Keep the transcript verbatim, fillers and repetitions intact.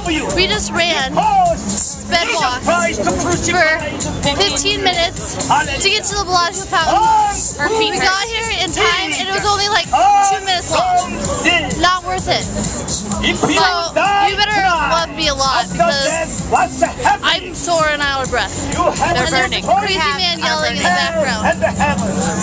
we just ran sped walk for fifteen minutes to get to the Bellagio fountain. We got here in time and it was only like two minutes long. Not worth it. So you better love me a lot because I'm sore and out of breath. They're burning. Crazy man yelling in the background.